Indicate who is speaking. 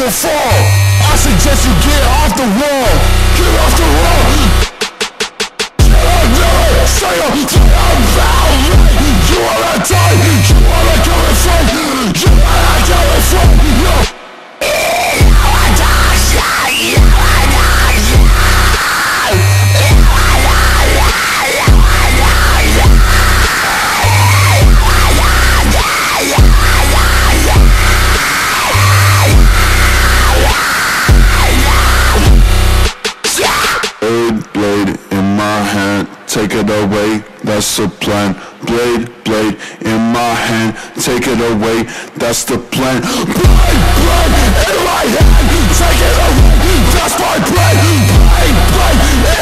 Speaker 1: will fall. I suggest you get off the wall. Get off the wall. Say I'm about you wanna die, you wanna come and fight, you wanna come and fight, yo. Blade in my hand, take it away, that's the plan. Blade in my hand, take it away, that's the plan. Blade in my hand, take it away, that's my plan. Blade